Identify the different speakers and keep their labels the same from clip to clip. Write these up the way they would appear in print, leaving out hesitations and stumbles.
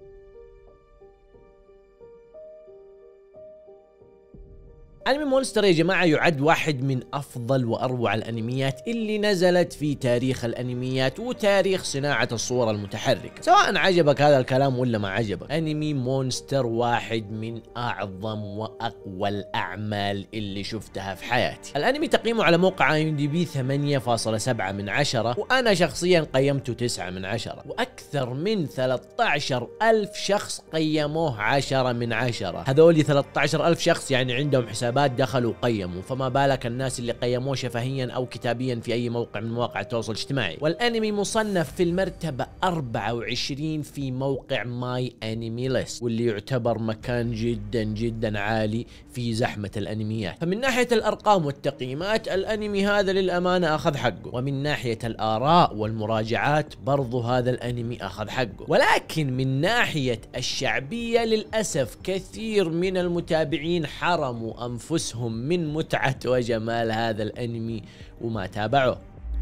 Speaker 1: انمي مونستر يا جماعة يعد واحد من افضل واروع الانميات اللي نزلت في تاريخ الانميات وتاريخ صناعة الصورة المتحركة، سواء عجبك هذا الكلام ولا ما عجبك. انمي مونستر واحد من اعظم واقوى الاعمال اللي شفتها في حياتي. الانمي تقييمه على موقع IMDb 8.7 من 10، وانا شخصيا قيمته 9 من 10، واكثر من 13,000 شخص قيموه 10 من 10. هذولي 13,000 شخص يعني عندهم حساب دخلوا وقيموا، فما بالك الناس اللي قيموه شفهيا او كتابيا في اي موقع من مواقع التواصل الاجتماعي. والانمي مصنف في المرتبة 24 في موقع ماي انمي ليست، واللي يعتبر مكان جدا جدا عالي في زحمة الانميات. فمن ناحية الارقام والتقييمات الانمي هذا للامانة اخذ حقه، ومن ناحية الاراء والمراجعات برضو هذا الانمي اخذ حقه. ولكن من ناحية الشعبية للاسف كثير من المتابعين حرموا أنفسهم من متعة وجمال هذا الأنمي وما تابعوه.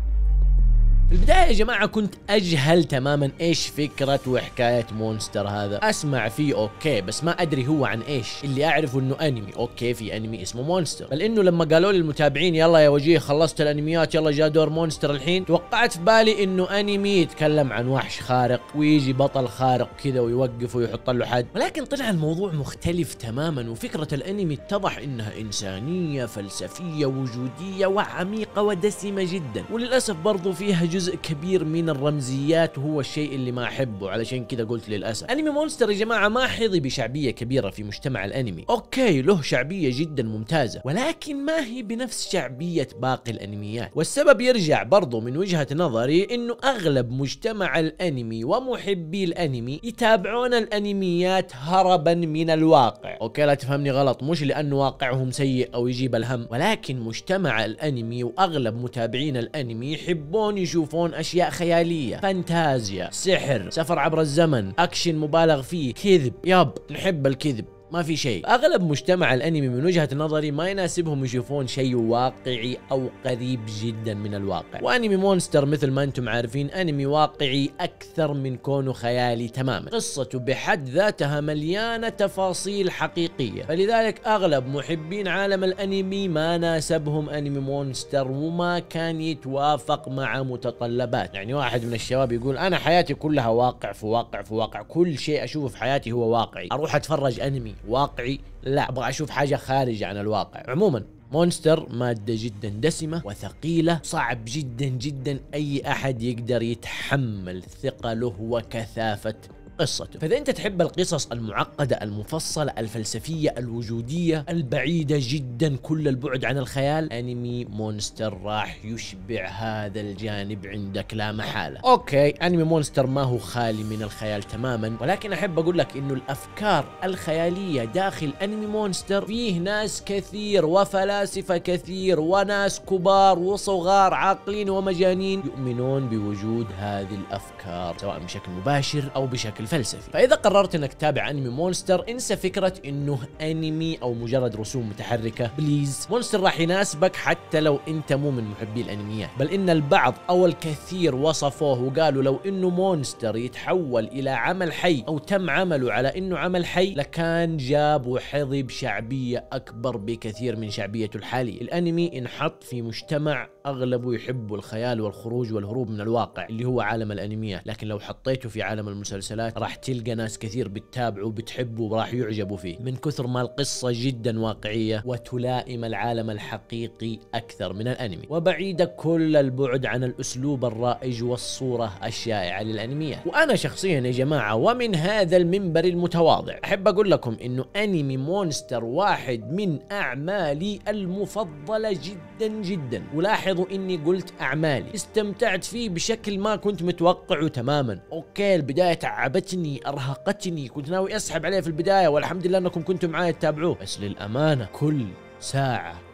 Speaker 1: في البداية يا جماعة كنت أجهل تماما إيش فكرة وحكاية مونستر هذا. أسمع فيه أوكي بس ما أدري هو عن إيش. اللي أعرفه إنه أنمي، أوكي في أنمي اسمه مونستر، بل إنه لما قالوا لي المتابعين يلا يا وجيه خلصت الأنميات يلا جاء دور مونستر الحين، توقعت في بالي إنه أنمي يتكلم عن وحش خارق ويجي بطل خارق كذا ويوقف ويحط له حد، ولكن طلع الموضوع مختلف تماما. وفكرة الأنمي اتضح إنها إنسانية فلسفية وجودية وعميقة ودسمة جدا، وللأسف برضو فيها جزء كبير من الرمزيات، وهو الشيء اللي ما احبه، علشان كذا قلت للاسف. انمي مونستر يا جماعه ما حظي بشعبيه كبيره في مجتمع الانمي، اوكي له شعبيه جدا ممتازه، ولكن ما هي بنفس شعبيه باقي الانميات. والسبب يرجع برضو من وجهه نظري انه اغلب مجتمع الانمي ومحبي الانمي يتابعون الانميات هربا من الواقع. اوكي لا تفهمني غلط، مش لانه واقعهم سيء او يجيب الهم، ولكن مجتمع الانمي واغلب متابعين الانمي يحبون يشوفون اشياء خياليه، فانتازيا، سحر، سفر عبر الزمن، اكشن مبالغ فيه، كذب، نحب الكذب، ما في شيء. اغلب مجتمع الانمي من وجهة نظري ما يناسبهم يشوفون شيء واقعي او قريب جدا من الواقع. وانمي مونستر مثل ما انتم عارفين انمي واقعي اكثر من كونه خيالي تماما. قصته بحد ذاتها مليانة تفاصيل حقيقية، فلذلك اغلب محبين عالم الانمي ما ناسبهم انمي مونستر وما كان يتوافق مع متطلبات. يعني واحد من الشباب يقول انا حياتي كلها واقع في واقع في واقع، كل شيء اشوفه في حياتي هو واقعي، اروح اتفرج انمي واقعي؟ لا، ابغى اشوف حاجة خارجة عن الواقع. عموما مونستر مادة جدا دسمة وثقيلة، صعب جدا جدا اي احد يقدر يتحمل ثقله وكثافة قصته. فإذا أنت تحب القصص المعقدة المفصلة الفلسفية الوجودية البعيدة جدا كل البعد عن الخيال، أنمي مونستر راح يشبع هذا الجانب عندك لا محالة. أوكي أنمي مونستر ما هو خالي من الخيال تماما، ولكن أحب أقول لك إنه الأفكار الخيالية داخل أنمي مونستر فيه ناس كثير وفلاسفة كثير وناس كبار وصغار عاقلين ومجانين يؤمنون بوجود هذه الأفكار سواء بشكل مباشر أو بشكل فلسفي. فإذا قررت انك تتابع انمي مونستر انسى فكرة انه انمي او مجرد رسوم متحركة، بليز. مونستر راح يناسبك حتى لو انت مو من محبي الانميات، بل ان البعض او الكثير وصفوه وقالوا لو انه مونستر يتحول الى عمل حي او تم عمله على انه عمل حي لكان جاب وحظي بشعبية اكبر بكثير من شعبيته الحالية. الانمي انحط في مجتمع اغلبه يحب الخيال والخروج والهروب من الواقع اللي هو عالم الانميات، لكن لو حطيته في عالم المسلسلات راح تلقى ناس كثير بتتابعه وبتحبه وراح يعجبوا فيه من كثر ما القصة جدا واقعية وتلائم العالم الحقيقي أكثر من الأنمي، وبعيدة كل البعد عن الأسلوب الرائج والصورة الشائعة للأنميات. وأنا شخصيا يا جماعة ومن هذا المنبر المتواضع أحب أقول لكم إنه أنمي مونستر واحد من أعمالي المفضلة جدا جدا. ولاحظوا إني قلت أعمالي، استمتعت فيه بشكل ما كنت متوقعه تماما. أوكي البداية تعبتني ارهقتني، كنت ناوي اسحب عليه في البدايه والحمد لله انكم كنتم معايا تتابعوه، بس للامانه كل ساعه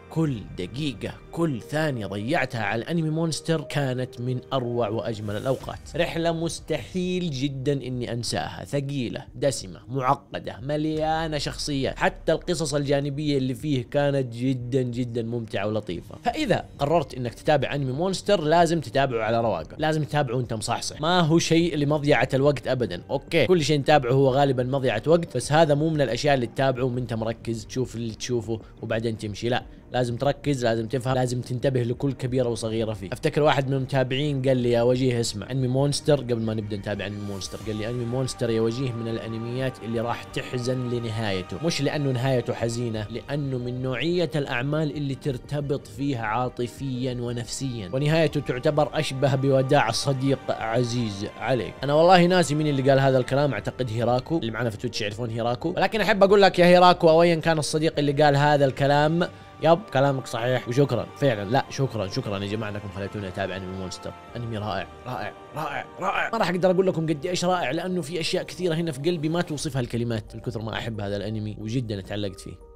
Speaker 1: كل دقيقة كل ثانية ضيعتها على الانمي مونستر كانت من اروع واجمل الاوقات. رحلة مستحيل جدا اني انساها، ثقيلة دسمة معقدة مليانة شخصيات، حتى القصص الجانبية اللي فيه كانت جدا جدا ممتعة ولطيفة. فاذا قررت انك تتابع انمي مونستر لازم تتابعه على رواقه، لازم تتابعه وانت مصحصح، ما هو شيء لمضيعة الوقت ابدا. اوكي كل شيء نتابعه هو غالبا مضيعة وقت، بس هذا مو من الاشياء اللي تتابعه وانت مركز تشوف اللي تشوفه وبعدين تمشي، لا لازم تركز، لازم تفهم، لازم تنتبه لكل كبيرة وصغيرة فيه. افتكر واحد من المتابعين قال لي يا وجيه اسمع انمي مونستر قبل ما نبدا نتابع انمي مونستر، قال لي انمي مونستر يا وجيه من الانميات اللي راح تحزن لنهايته، مش لانه نهايته حزينة، لانه من نوعية الاعمال اللي ترتبط فيها عاطفيا ونفسيا، ونهايته تعتبر اشبه بوداع صديق عزيز عليك. انا والله ناسي مين اللي قال هذا الكلام، اعتقد هيراكو اللي معنا في تويتش يعرفون هيراكو، ولكن احب اقول لك يا هيراكو او ايا كان الصديق اللي قال هذا الكلام، يب كلامك صحيح وشكرا فعلا، لا شكرا يا جماعه انكم خليتوني اتابع انمي مونستر. انمي رائع رائع رائع رائع، ما راح اقدر اقول لكم قد ايش رائع لانه في اشياء كثيره هنا في قلبي ما توصفها الكلمات من كثر ما احب هذا الانمي وجدا تعلقت فيه.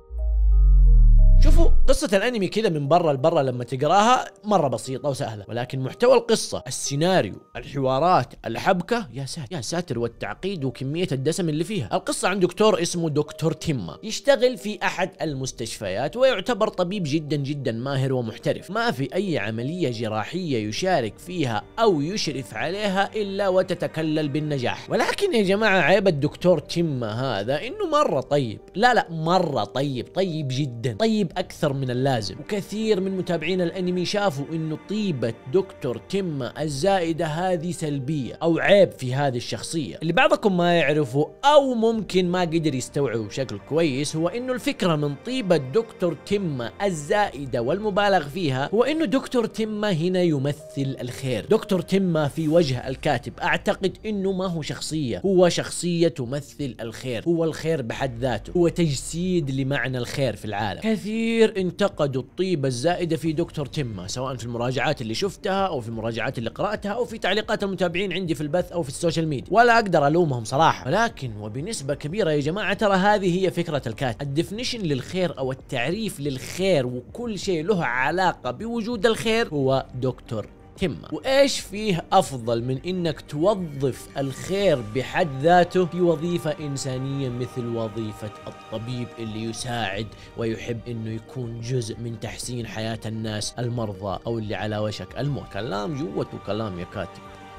Speaker 1: شوفوا قصة الانمي كذا من برا لبرا لما تقراها مرة بسيطة وسهلة، ولكن محتوى القصة، السيناريو، الحوارات، الحبكة، يا ساتر والتعقيد وكمية الدسم اللي فيها. القصة عن دكتور اسمه دكتور تيما يشتغل في احد المستشفيات ويعتبر طبيب جدا جدا ماهر ومحترف، ما في اي عملية جراحية يشارك فيها او يشرف عليها الا وتتكلل بالنجاح. ولكن يا جماعة عيب الدكتور تيما هذا انه مرة طيب، لا مرة طيب جدا، طيب اكثر من اللازم. وكثير من متابعين الانمي شافوا انه طيبة دكتور تيما الزائدة هذه سلبية او عيب في هذه الشخصية. اللي بعضكم ما يعرفه او ممكن ما قدر يستوعبه بشكل كويس هو انه الفكرة من طيبة دكتور تيما الزائدة والمبالغ فيها هو انه دكتور تيما هنا يمثل الخير. دكتور تيما في وجه الكاتب اعتقد انه ما هو شخصية، هو شخصية تمثل الخير، هو الخير بحد ذاته، هو تجسيد لمعنى الخير في العالم. كثير انتقدوا الطيبة الزائدة في دكتور تيما سواء في المراجعات اللي شفتها او في المراجعات اللي قرأتها او في تعليقات المتابعين عندي في البث او في السوشيال ميديا، ولا اقدر الومهم صراحة. ولكن وبنسبة كبيرة يا جماعة ترى هذه هي فكرة الكاتب، الديفينيشن للخير او التعريف للخير وكل شيء له علاقة بوجود الخير هو دكتور تيما. وايش فيه افضل من انك توظف الخير بحد ذاته في وظيفة انسانية مثل وظيفة الطبيب اللي يساعد ويحب انه يكون جزء من تحسين حياة الناس المرضى او اللي على وشك الموت. كلام جوته كلام يا كاتب.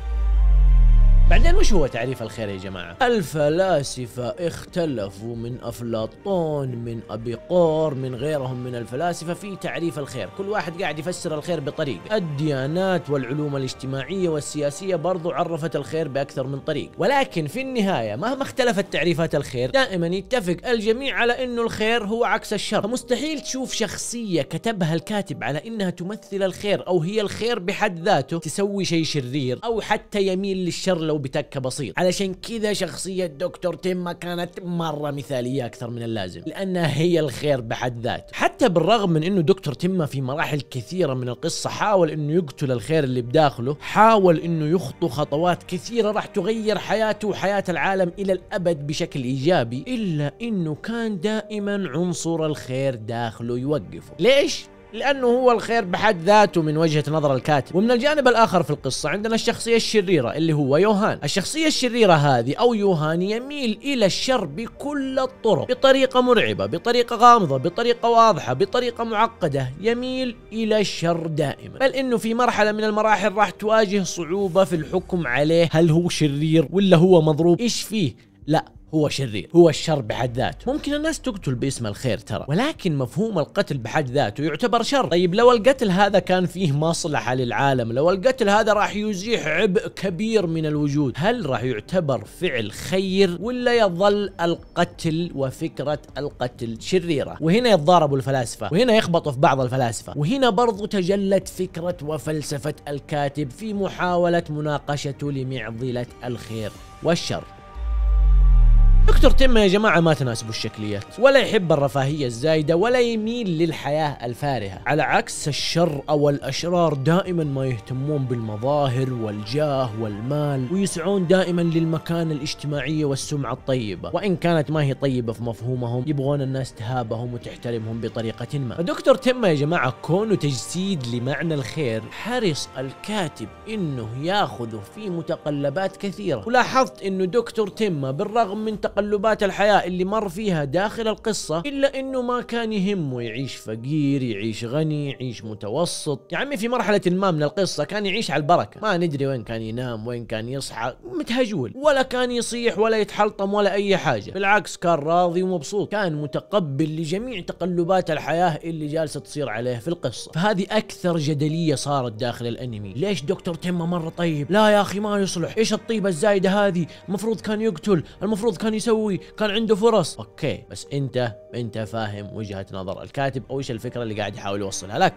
Speaker 1: بعدين وش هو تعريف الخير يا جماعة؟ الفلاسفة اختلفوا من أفلاطون من أبيقور من غيرهم من الفلاسفة في تعريف الخير، كل واحد قاعد يفسر الخير بطريقة. الديانات والعلوم الاجتماعية والسياسية برضو عرفت الخير بأكثر من طريق، ولكن في النهاية مهما اختلفت تعريفات الخير دائما يتفق الجميع على انه الخير هو عكس الشر. فمستحيل تشوف شخصية كتبها الكاتب على انها تمثل الخير او هي الخير بحد ذاته تسوي شيء شرير او حتى يميل للشر لو بتكة بسيط. علشان كذا شخصية دكتور تيما كانت مرة مثالية أكثر من اللازم لأنها هي الخير بحد ذاته. حتى بالرغم من أنه دكتور تيما في مراحل كثيرة من القصة حاول أنه يقتل الخير اللي بداخله، حاول أنه يخطو خطوات كثيرة راح تغير حياته وحياة العالم إلى الأبد بشكل إيجابي، إلا أنه كان دائما عنصر الخير داخله يوقفه. ليش؟ لأنه هو الخير بحد ذاته من وجهة نظر الكاتب. ومن الجانب الآخر في القصة عندنا الشخصية الشريرة اللي هو يوهان. الشخصية الشريرة هذه أو يوهان يميل إلى الشر بكل الطرق، بطريقة مرعبة، بطريقة غامضة، بطريقة واضحة، بطريقة معقدة، يميل إلى الشر دائما. بل إنه في مرحلة من المراحل راح تواجه صعوبة في الحكم عليه، هل هو شرير ولا هو مضروب؟ إيش فيه؟ لا هو شرير، هو الشر بحد ذاته. ممكن الناس تقتل باسم الخير ترى، ولكن مفهوم القتل بحد ذاته يعتبر شر. طيب لو القتل هذا كان فيه مصلحة للعالم، لو القتل هذا راح يزيح عبء كبير من الوجود، هل راح يعتبر فعل خير ولا يظل القتل وفكرة القتل شريرة؟ وهنا يتضاربوا الفلاسفة، وهنا يخبطوا في بعض الفلاسفة، وهنا برضو تجلت فكرة وفلسفة الكاتب في محاولة مناقشته لمعضلة الخير والشر. دكتور تيما يا جماعة ما تناسبه الشكليات، ولا يحب الرفاهية الزايدة، ولا يميل للحياة الفارهة، على عكس الشر أو الأشرار دائما ما يهتمون بالمظاهر والجاه والمال، ويسعون دائما للمكانة الاجتماعية والسمعة الطيبة، وإن كانت ما هي طيبة في مفهومهم يبغون الناس تهابهم وتحترمهم بطريقة ما. فدكتور تيما يا جماعة كونه تجسيد لمعنى الخير، حرص الكاتب إنه ياخذه في متقلبات كثيرة. ولاحظت إنه دكتور تيما بالرغم من تقلبات الحياة اللي مر فيها داخل القصة، إلا إنه ما كان يهمه يعيش فقير، يعيش غني، يعيش متوسط. يا عمي في مرحلة ما من القصة كان يعيش على البركة، ما ندري وين كان ينام، وين كان يصحى، متهجول، ولا كان يصيح ولا يتحلطم ولا أي حاجة. بالعكس كان راضي ومبسوط، كان متقبل لجميع تقلبات الحياة اللي جالسة تصير عليه في القصة. فهذه أكثر جدلية صارت داخل الأنمي. ليش دكتور تيما مرة طيب؟ لا يا أخي ما يصلح، إيش الطيبة الزايدة هذه؟ المفروض كان يقتل، المفروض كان يسوي، كان عنده فرص. اوكي بس انت فاهم وجهة نظر الكاتب او ايش الفكرة اللي قاعد يحاول يوصلها لك.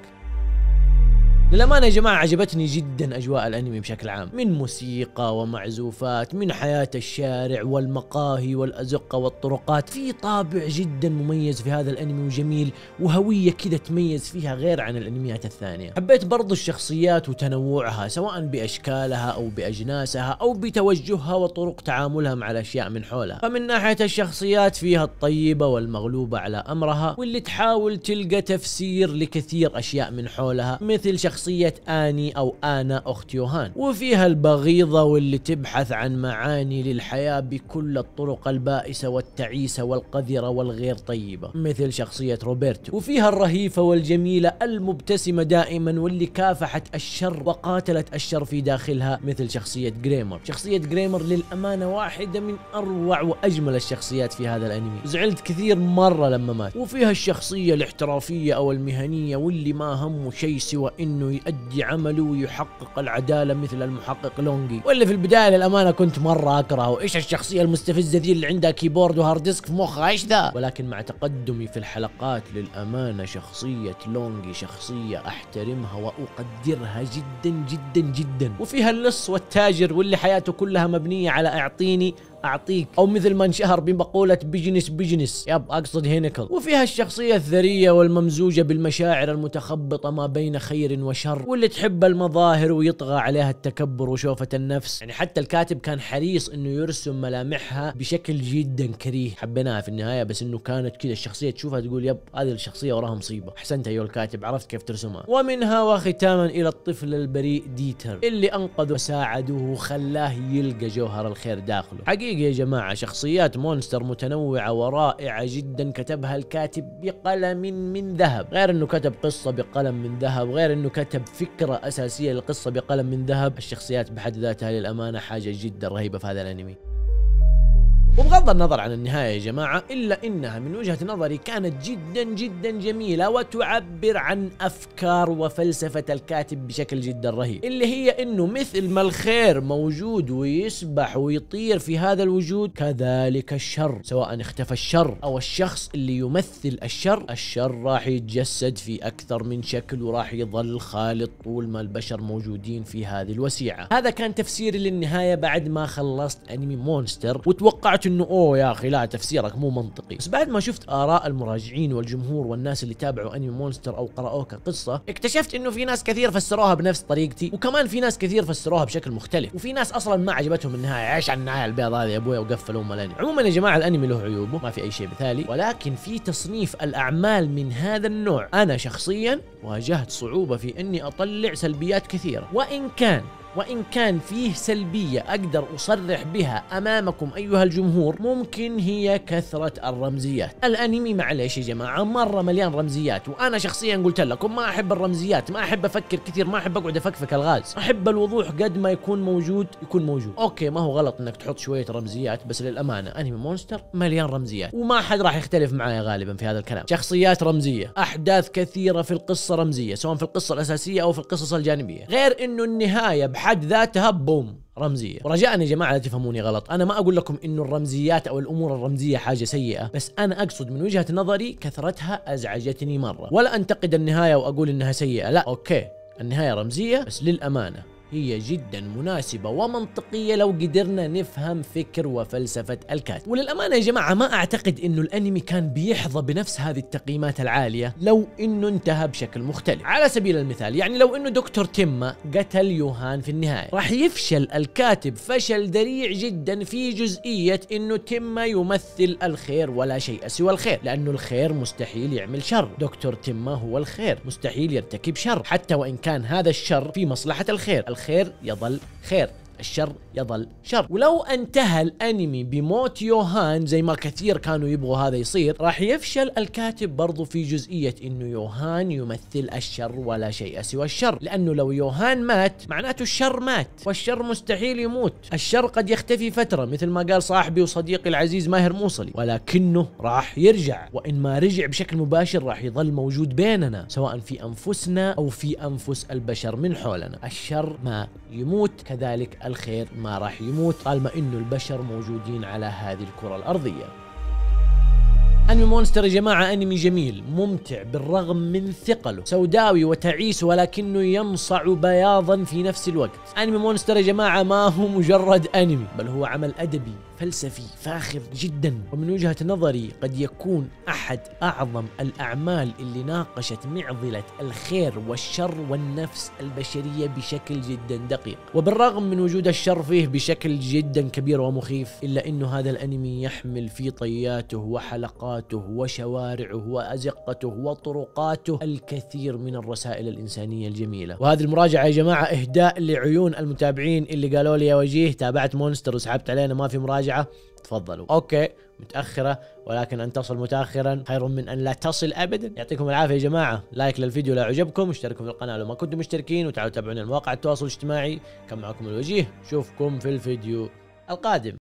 Speaker 1: للأمانة يا جماعة عجبتني جدا أجواء الأنمي بشكل عام، من موسيقى ومعزوفات، من حياة الشارع والمقاهي والأزقة والطرقات. في طابع جدا مميز في هذا الأنمي وجميل، وهوية كذا تميز فيها غير عن الأنميات الثانية. حبيت برضو الشخصيات وتنوعها، سواء بأشكالها أو بأجناسها أو بتوجهها وطرق تعاملها مع الأشياء من حولها. فمن ناحية الشخصيات فيها الطيبة والمغلوبة على أمرها، واللي تحاول تلقى تفسير لكثير أشياء من حولها، مثل شخصية آني أو آنا أخت يوهان. وفيها البغيضة واللي تبحث عن معاني للحياة بكل الطرق البائسة والتعيسة والقذرة والغير طيبة، مثل شخصية روبرتو. وفيها الرهيفة والجميلة المبتسمة دائما واللي كافحت الشر وقاتلت الشر في داخلها، مثل شخصية جريمر. شخصية جريمر للأمانة واحدة من أروع وأجمل الشخصيات في هذا الأنمي، زعلت كثير مرة لما مات. وفيها الشخصية الاحترافية أو المهنية واللي ما همه شيء سوى إنه يؤدي عمله ويحقق العدالة، مثل المحقق لونجي، واللي في البداية للأمانة كنت مرة أكرهه. إيش الشخصية المستفزة ذي اللي عندها كيبورد وهارد ديسك في مخها، إيش ذا؟ ولكن مع تقدمي في الحلقات للأمانة شخصية لونجي شخصية أحترمها وأقدرها جدا جدا جدا. وفيها اللص والتاجر واللي حياته كلها مبنية على أعطيني أعطيك، أو مثل ما انشهر بمقولة بيجنس أقصد هينكل. وفيها الشخصية الثرية والممزوجة بالمشاعر المتخبطة ما بين خير وشر، واللي تحب المظاهر ويطغى عليها التكبر وشوفة النفس. يعني حتى الكاتب كان حريص إنه يرسم ملامحها بشكل جدا كريه. حبيناها في النهاية، بس إنه كانت كذا الشخصية تشوفها تقول هذه الشخصية وراها مصيبة. أحسنت أيها الكاتب، عرفت كيف ترسمها. ومنها وختاما إلى الطفل البريء ديتر اللي أنقذه وساعده وخلاه يلقى جوهر الخير داخله. حقيقي يا جماعة شخصيات مونستر متنوعة ورائعة جدا كتبها الكاتب بقلم من ذهب. غير انه كتب قصة بقلم من ذهب، غير انه كتب فكرة اساسية للقصة بقلم من ذهب. الشخصيات بحد ذاتها للأمانة حاجة جدا رهيبة في هذا الانمي. وبغض النظر عن النهاية يا جماعة، إلا إنها من وجهة نظري كانت جدا جدا جميلة وتعبر عن أفكار وفلسفة الكاتب بشكل جدا رهيب، اللي هي إنه مثل ما الخير موجود ويسبح ويطير في هذا الوجود، كذلك الشر. سواء اختفى الشر أو الشخص اللي يمثل الشر راح يتجسد في أكثر من شكل، وراح يظل خالد طول ما البشر موجودين في هذه الوسيعة. هذا كان تفسيري للنهاية بعد ما خلصت أنمي مونستر، وتوقعت انه اوه يا اخي لا تفسيرك مو منطقي. بس بعد ما شفت اراء المراجعين والجمهور والناس اللي تابعوا انمي مونستر او قرأوه كقصة، اكتشفت انه في ناس كثير فسروها بنفس طريقتي، وكمان في ناس كثير فسروها بشكل مختلف، وفي ناس اصلا ما عجبتهم النهاية. ايش النهاية البيض هذه يا ابويا، وقفلوا الانمي. عموما يا جماعة الانمي له عيوبه، ما في اي شيء مثالي، ولكن في تصنيف الاعمال من هذا النوع انا شخصيا واجهت صعوبة في اني اطلع سلبيات كثيرة. وإن كان فيه سلبية أقدر أصرح بها أمامكم أيها الجمهور، ممكن هي كثرة الرمزيات. الأنمي معليش يا جماعة مرة مليان رمزيات، وأنا شخصيا قلت لكم ما أحب الرمزيات، ما أحب أفكر كثير، ما أحب أقعد أفكفك الغاز، أحب الوضوح. قد ما يكون موجود يكون موجود. أوكي ما هو غلط إنك تحط شوية رمزيات، بس للأمانة أنمي مونستر مليان رمزيات، وما حد راح يختلف معايا غالبا في هذا الكلام. شخصيات رمزية، أحداث كثيرة في القصة رمزية، سواء في القصة الأساسية أو في القصص الجانبية، غير إنه النهاية بحد ذاتها بوم رمزية. ورجاء يا جماعة لا تفهموني غلط، أنا ما أقول لكم إنه الرمزيات أو الأمور الرمزية حاجة سيئة، بس أنا أقصد من وجهة نظري كثرتها أزعجتني مرة. ولا أنتقد النهاية وأقول إنها سيئة، لا أوكي النهاية رمزية، بس للأمانة هي جدا مناسبة ومنطقية لو قدرنا نفهم فكر وفلسفة الكاتب. وللأمانة يا جماعة ما أعتقد إنه الأنمي كان بيحظى بنفس هذه التقييمات العالية لو إنه انتهى بشكل مختلف. على سبيل المثال يعني لو إنه دكتور تيما قتل يوهان في النهاية، راح يفشل الكاتب فشل ذريع جدا في جزئية إنه تيما يمثل الخير ولا شيء سوى الخير، لأنه الخير مستحيل يعمل شر. دكتور تيما هو الخير، مستحيل يرتكب شر، حتى وإن كان هذا الشر في مصلحة الخير. الخير يظل خير، الشر يظل شر. ولو انتهى الانمي بموت يوهان زي ما كثير كانوا يبغوا هذا يصير، راح يفشل الكاتب برضو في جزئية انه يوهان يمثل الشر ولا شيء سوى الشر، لانه لو يوهان مات معناته الشر مات، والشر مستحيل يموت. الشر قد يختفي فترة مثل ما قال صاحبي وصديقي العزيز ماهر موصلي، ولكنه راح يرجع، وان ما رجع بشكل مباشر راح يظل موجود بيننا سواء في انفسنا او في انفس البشر من حولنا. الشر ما يموت، كذلك الخير ما راح يموت طالما انه البشر موجودين على هذه الكرة الارضية. انمي مونستر يا جماعة انمي جميل ممتع بالرغم من ثقله، سوداوي وتعيس ولكنه يمصع بياضا في نفس الوقت. انمي مونستر يا جماعة ما هو مجرد انمي، بل هو عمل ادبي فلسفي فاخر جدا، ومن وجهة نظري قد يكون احد اعظم الاعمال اللي ناقشت معضلة الخير والشر والنفس البشرية بشكل جدا دقيق. وبالرغم من وجود الشر فيه بشكل جدا كبير ومخيف، الا انه هذا الانمي يحمل في طياته وحلقاته وشوارعه وازقته وطرقاته الكثير من الرسائل الانسانية الجميلة. وهذه المراجعة يا جماعة اهداء لعيون المتابعين اللي قالوا لي يا وجيه تابعت مونستر وسحبت علينا ما في مراجعة. تفضلوا. اوكي متأخرة، ولكن ان تصل متأخرا خير من ان لا تصل ابدا. يعطيكم العافية يا جماعة، لايك للفيديو لو عجبكم، اشتركوا في القناة لو ما كنتم مشتركين، وتعالوا تابعونا على مواقع التواصل الاجتماعي. كان معكم الوجيه، اشوفكم في الفيديو القادم.